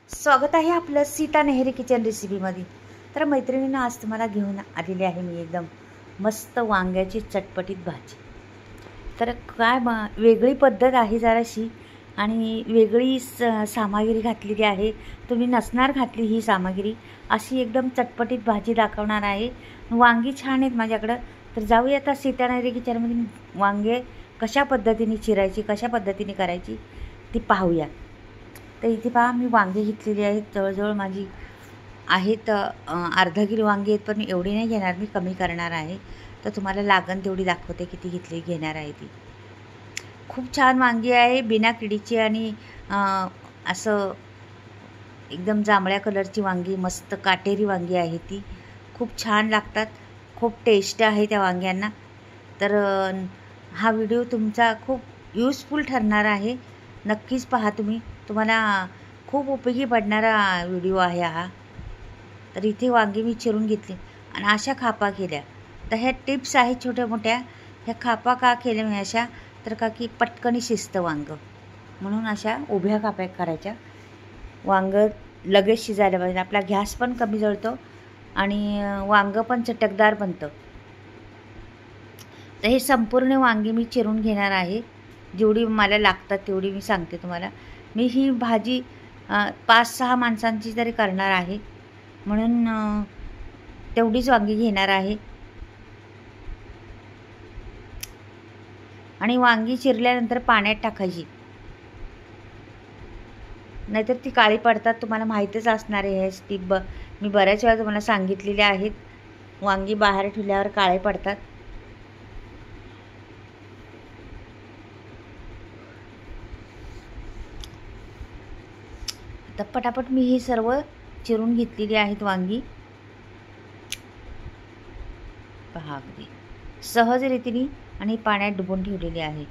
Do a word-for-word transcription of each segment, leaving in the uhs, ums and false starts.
स्वागत आहे आपलं सीता नेहरी किचन रेसिपीमध्ये। तर मैत्रिणींनो, आज तुम्हाला घेऊन आलेली आहे मी एकदम मस्त वांग्याची चटपटीत भाजी। तर काय ब वेगळी पद्धत आहे जराशी आणि वेगळी सामग्री घातलेली आहे। तुम्ही नसणार घातली ही सामग्री, अशी एकदम चटपटीत भाजी दाखवणार आहे। वांगी छान आहेत माझ्याकडं, तर जाऊया आता सीता नेहरी किचनमध्ये वांगे कशा पद्धतीने चिरायची, कशा पद्धतीने करायची ती पाहूया। तर इथे पहा, मी वांगे घेतलेली आहेत, जवळजवळ माझी आहेत अर्धा किलो वांगी आहेत, पण मी एवढी नाही घेणार, मी कमी करणार आहे। तर तुम्हाला लागण तेवढी दाखवते किती घेतली घेणार आहे ती। खूप छान वांगी आहे, बिना किडीची आणि असं एकदम जांभळ्या कलरची वांगी, मस्त काटेरी वांगी आहे ती, खूप छान लागतात, खूप टेस्ट आहे त्या वांग्यांना। तर हा व्हिडिओ तुमचा खूप यूजफुल ठरणार आहे, नक्कीच पहा तुम्ही, तुम्हाला खूप उपयोगी पडणारा व्हिडिओ आहे हा। तर इथे वांगी मी चिरून घेतली आणि अशा खापा केल्या। तर ह्या टिप्स आहेत छोट्या मोठ्या, ह्या खापा का केल्या मी अशा, तर का की पटकनी शिजतं वांग, म्हणून अशा उभ्या खाप्या करायच्या। वांग लगेच शिजायला पाहिजे, आपला गॅस पण कमी जळतो आणि वांग पण चटकदार बनतं। तर हे संपूर्ण वांगी मी चिरून घेणार आहे, जेवढी मला लागतात तेवढी मी सांगते तुम्हाला। मी ही भाजी पाच सहा माणसांची तरी करणार आहे, म्हणून तेवढीच वांगी घेणार आहे। आणि वांगी चिरल्यानंतर पाण्यात टाकायची, नाहीतर ती काळी पडतात, तुम्हाला माहीतच असणार आहे। हे टिप मी बऱ्याच वेळा तुम्हाला सांगितलेल्या आहेत, वांगी बाहेर ठेवल्यावर काळे पडतात। तर पटापट मी ही सर्व चिरून घेतलेली आहेत वांगी, पहा अगदी सहज रीतीने आणि पाण्यात डुबून ठेवलेली आहे।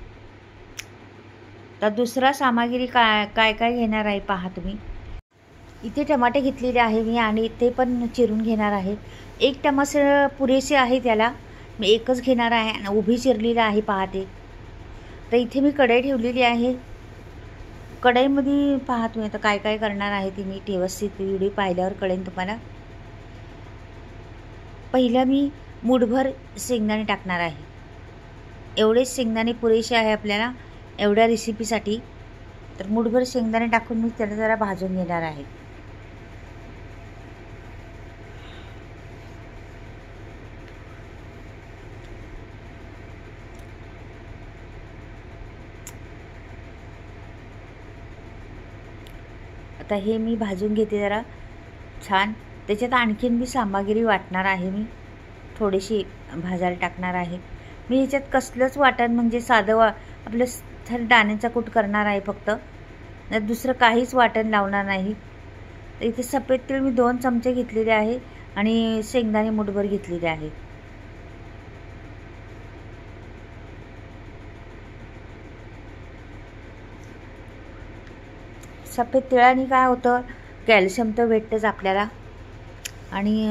तर दुसरा सामग्री काय काय काय घेणार आहे पहा तुम्ही। इथे टमाटे घेतलेले आहे मी आणि ते पण चिरून घेणार आहे। एक टमाटर पुरेसे आहे त्याला, मी एकच घेणार आहे आणि उभी चिरलेली आहे पहा ते। तर इथे मी कढई ठेवलेली आहे, कढईमध्ये पहा तुम्ही आता काय काय करणार आहे ते मी व्यवस्थित व्हिडिओ पाहिल्यावर कळेल तुम्हाला। पहिलं मी मूठभर शेंगदाणे टाकणार आहे, एवढेच शेंगदाणे पुरेसे आहे आपल्याला एवढ्या रेसिपीसाठी। तर मूठभर शेंगदाणे टाकून मी त्याला जरा भाजून घेणार आहे। आता हे मी भाजून घेते जरा छान, त्याच्यात आणखीन मी सामग्री वाटणार आहे, मी थोडीशी भाजायला टाकणार आहे। मी ह्याच्यात कसलंच वाटण म्हणजे साधं वा आपलं दाण्याचा कूट करणार आहे फक्त, दुसरं काहीच वाटण लावणार नाही। तर इथे सफेद तीळ मी दोन चमचे घेतलेले आहे आणि शेंगदाणे मूठभर घेतलेले आहे। सफेद तिळाने काय होतं, कॅल्शियम तर भेटतंच आपल्याला आणि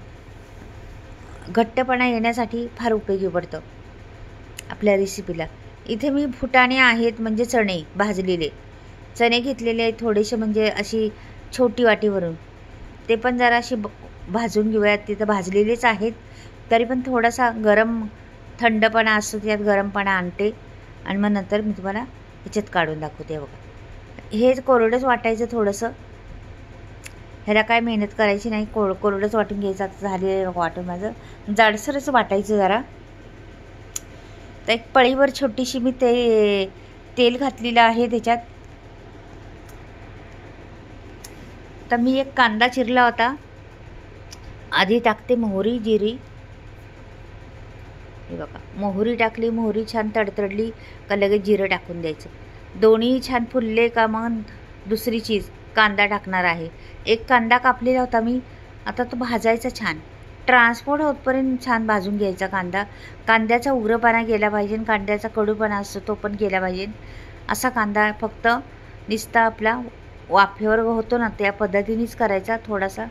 घट्टपणा येण्यासाठी फार उपयोगी पडतं आपल्या रेसिपीला। इथे मी फुटाणे आहेत म्हणजे चणे, भाजलेले चणे घेतलेले आहेत थोडेसे, म्हणजे अशी छोटी वाटीवरून, ते पण जरा अशी भाजून घेऊयात। तिथं भाजलेलेच आहेत, तरी पण थोडासा गरम थंडपणा असतो त्यात, गरमपणा आणते आणि मग नंतर मी तुम्हाला ह्याच्यात काढून दाखवते। बघा, हे कोरडंच वाटायचं थोडंसं, ह्याला काय मेहनत करायची नाही, कोर कोरडंच वाटून घ्यायचं। आता झाले वाटून माझं, जाडसरच वाटायचं जरा। तर एक पळीवर छोटीशी मी ते तेल घातलेलं आहे त्याच्यात। तर मी एक कांदा चिरला होता, आधी टाकते मोहरी जिरी, हे बघा मोहरी टाकली, मोहरी छान तडतडली का लगेच जिरं टाकून द्यायचं। दोन्ही छान फुलले का मग दुसरी चीज कांदा टाकणार आहे। एक कांदा कापलेला होता मी, आता तो भाजायचा छान, ट्रान्सपोर्ट होतपर्यंत छान भाजून घ्यायचा कांदा। कांद्याचा उग्रपणा गेला पाहिजे, कांद्याचा कडूपणा असतो तो पण गेला पाहिजे, असा कांदा फक्त नुसता आपला वाफेवर होतो ना त्या पद्धतीनेच करायचा थोडासा।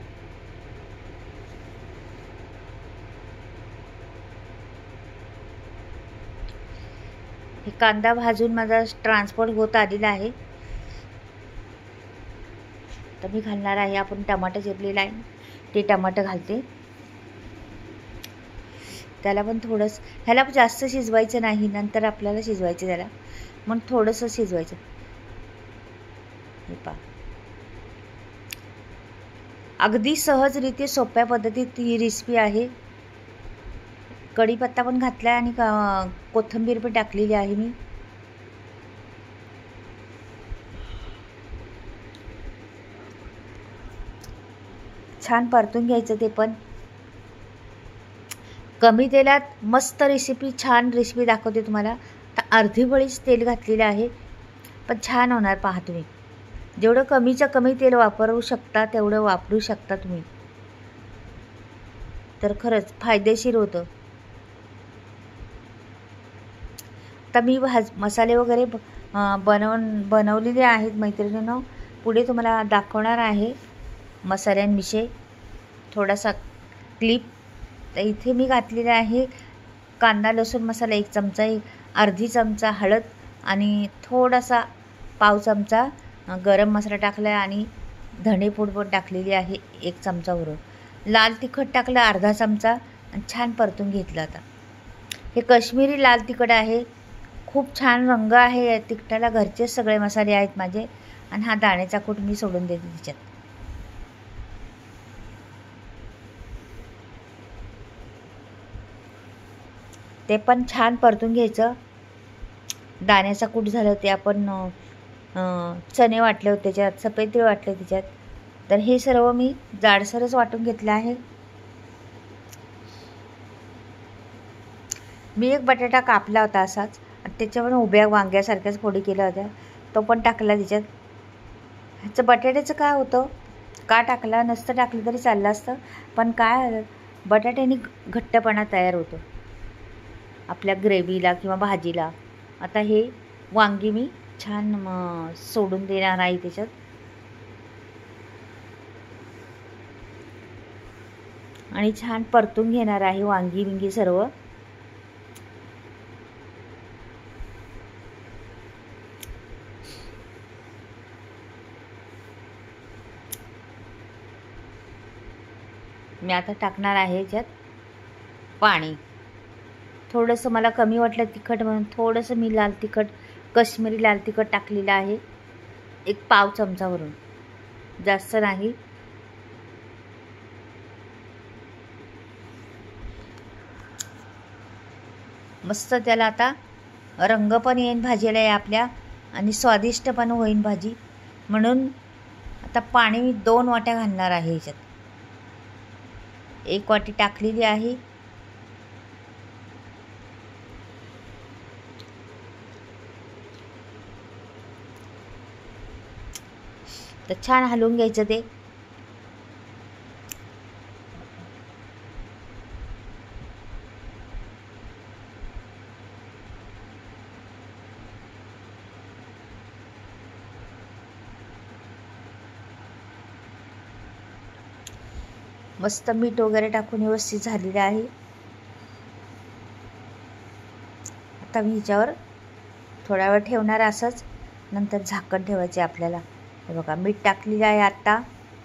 हे कांदा भाजून माझा ट्रान्सपोर्ट होत आलेला आहे। तर मी घालणार आहे, आपण टमाटर चिरलेलं आहे ते टमाटर घालते. त्याला पण थोडंसं, ह्याला जास्त शिजवायचं नाही, नंतर आपल्याला शिजवायचं त्याला, मग थोडंसं शिजवायचं. हे पहा, अगदी सहजरीती सोप्या पद्धतीत ही रेसिपी आहे. कढीपत्ता पण घातला आणि कोथिंबीर पण टाकलेली आहे मी. छान परतून घ्यायचं ते पण. कमी तेलात मस्त रेसिपी, छान रेसिपी दाखवते तुम्हाला. तर अर्धी बळीच तेल घातलेलं आहे, पण छान होणार पहा तुम्ही. जेवढं कमीचं कमी तेल वापरू शकता तेवढं वापरू शकता तुम्ही, तर खरंच फायदेशीर होतं. तर मी भाज मसाले वगैरे बनवून बनवलेले आहेत मैत्रिणींनो. पुढे तुम्हाला दाखवणार आहे मसाल्यांविषयी थोडासा क्लिप. तर इथे मी घातलेला आहे कांदा लसूण मसाला एक चमचा, एक अर्धी चमचा हळद आणि थोडासा पाव चमचा गरम मसाला टाकला आहे आणि धणेपूड पण टाकलेली आहे एक चमचावरून. लाल तिखट टाकलं अर्धा चमचा आणि छान परतून घेतलं. आता हे काश्मीरी लाल तिखट आहे, खूप छान रंग आहे या तिखटाला. घरचेच सगळे मसाले आहेत माझे. आणि हा दाण्याचा कूट मी सोडून देते त्याच्यात. ते पण छान परतून घ्यायचं. दाण्याचा कूट झालं, ते आपण चणे वाटले होते त्याच्यात, सफेद तीळ वाटले त्याच्यात. तर हे सर्व मी जाडसरच वाटून घेतलं आहे. मी एक बटाटा कापला होता असाच, त्याच्यावर उभ्या वांग्यासारख्याच फोडी केल्या होत्या, तो पण टाकला त्याच्यात. ह्याचं बटाट्याचं काय होतं, का टाकला नसतं टाकलं तरी चाललं असतं, पण काय बटाट्याने घट्टपणा तयार होतो आपल्या ग्रेव्हीला किंवा भाजीला. आता हे वांगी मी छान सोडून देणार आहे त्याच्यात. आणि छान परतून घेणार आहे वांगी बिंगी सर्व. मी आता टाकणार आहे याच्यात पाणी. थोडंसं मला कमी वाटलं तिखट म्हणून थोडंसं मी लाल तिखट, काश्मीरी लाल तिखट टाकलेलं आहे एक पाव चमचावरून, जास्त नाही. मस्त त्याला आता रंग पण येईन भाजीला आहे आपल्या आणि स्वादिष्ट पण होईन भाजी. म्हणून आता पाणी मी दोन वाट्या घालणार आहे याच्यात. एक वाटी टाकलेली आहे. तर छान हलवून घ्यायचं ते. मस्त मीठ वगैरे टाकून व्यवस्थित झालेलं आहे. आता मी ह्याच्यावर थोडा वेळ ठेवणार असंच, नंतर झाकण ठेवायचे आपल्याला. हे बघा मीठ टाकलेलं आहे. आता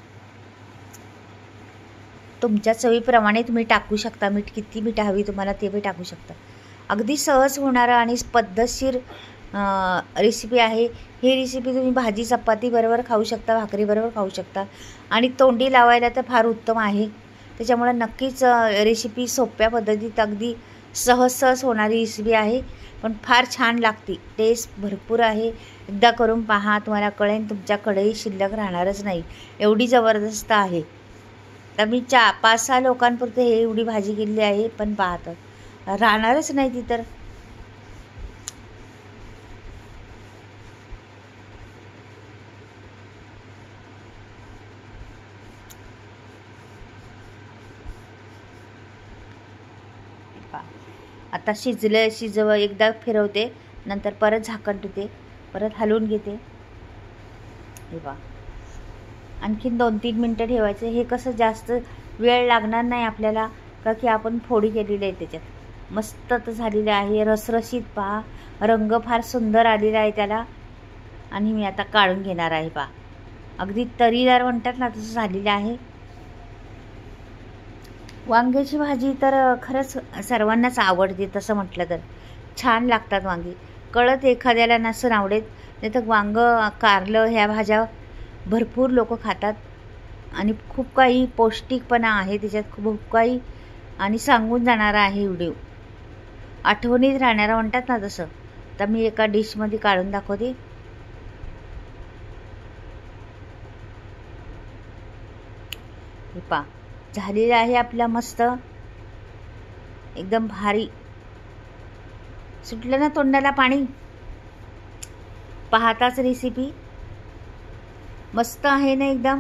तुमच्या चवीप्रमाणे तुम्ही टाकू शकता मीठ, किती मीठ हवी तुम्हाला ते बी टाकू शकता. अगदी सहज होणारं आणि पद्धतशीर रेसिपी आहे ही. रेसिपी तुम्ही भाजी चपाती बरोबर खाऊ शकता, भाकरी बरोबर खाऊ शकता आणि तोंडी लावायला तर फार उत्तम आहे. त्याच्यामुळे नक्कीच रेसिपी सोप्या पद्धतीत अगदी सहज सहज होणारी रेसिपी आहे, पण फार छान लागते. टेस्ट भरपूर आहे. एकदा करून पहा, तुम्हाला कळेल, तुमच्याकडेही शिल्लक राहणारच नाही, एवढी जबरदस्त आहे. तर मी चा पाच सहा लोकांपुरते हे एवढी भाजी केलेली आहे, पण पाहतं राहणारच नाही ती. तर आता शिजलं शिजव एकदा फिरवते, नंतर परत झाकण ठेवते, परत हलवून घेते. हे बा आणखीन दोन तीन मिनटं ठेवायचं. हे कसं जास्त वेळ लागणार नाही आपल्याला, का की आपण फोडी केलेली आहे त्याच्यात. मस्त तर झालेलं आहे, रसरशीत पहा, रंग फार सुंदर आलेला आहे त्याला. आणि मी आता काढून घेणार आहे पहा. अगदी तरीदार म्हणतात ना तसं झालेलं आहे. वांग्याची भाजी तर खरंच सर्वांनाच आवडते. तसं म्हटलं तर छान लागतात वांगी. कळत एखाद्याला नसून आवडेत, नाही तर वांगं, कारलं ह्या भाज्या भरपूर लोक खातात आणि खूप काही पौष्टिकपणा आहे त्याच्यात, खूप काही आणि सांगून जाणारा आहे व्हिडिओ, आठवणीत राहणारा म्हणतात ना तसं. तर मी एका डिशमध्ये काढून दाखवते. हे पा झालेलं आहे आपला मस्त एकदम भारी. सुटलं ना तोंडाला पाणी पाहताच. रेसिपी मस्त आहे ना एकदम.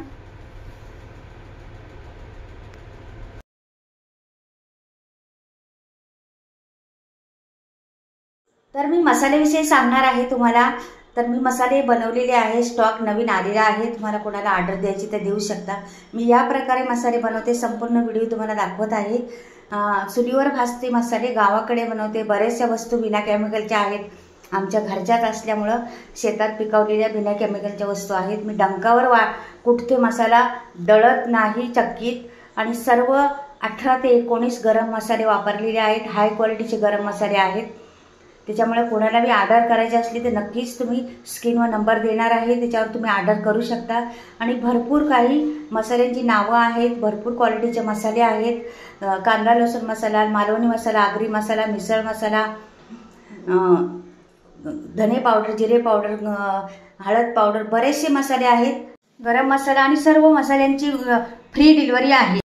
तर मी मसाल्याविषयी सांगणार आहे तुम्हाला. तर मी मसाले बनवलेले आहे, स्टॉक नवीन आलेला आहे. तुम्हाला कोणाला ऑर्डर द्यायची तर देऊ शकता. मी या प्रकारे मसाले बनवते, संपूर्ण व्हिडिओ तुम्हाला दाखवत आहे. चुलीवर भाजते मसाले, गावाकडे बनवते. बऱ्याचशा वस्तू बिना केमिकलच्या आहेत, आमच्या घरच्याच असल्यामुळं शेतात पिकवलेल्या बिना केमिकलच्या वस्तू आहेत. मी डंकावर वा कुठते मसाला दळत नाही चक्कीत. आणि सर्व अठरा ते एकोणीस गरम मसाले वापरलेले आहेत, हाय क्वालिटीचे गरम मसाले आहेत. त्याच्यामुळे कोणाला बी ऑर्डर करायची असली तर नक्कीच तुम्ही स्क्रीनवर नंबर देणार आहे, त्याच्यावर तुम्ही ऑर्डर करू शकता. आणि भरपूर काही मसाल्यांची नावं आहेत, भरपूर क्वालिटीचे मसाले आहेत. कांदा लसूण मसाला, मालवणी मसाला, आगरी मसाला, मिसळ मसाला, धने पावडर, जिरे पावडर, हळद पावडर, बरेचसे मसाले आहेत. गरम मसाला आणि सर्व मसाल्यांची फ्री डिलिव्हरी आहे.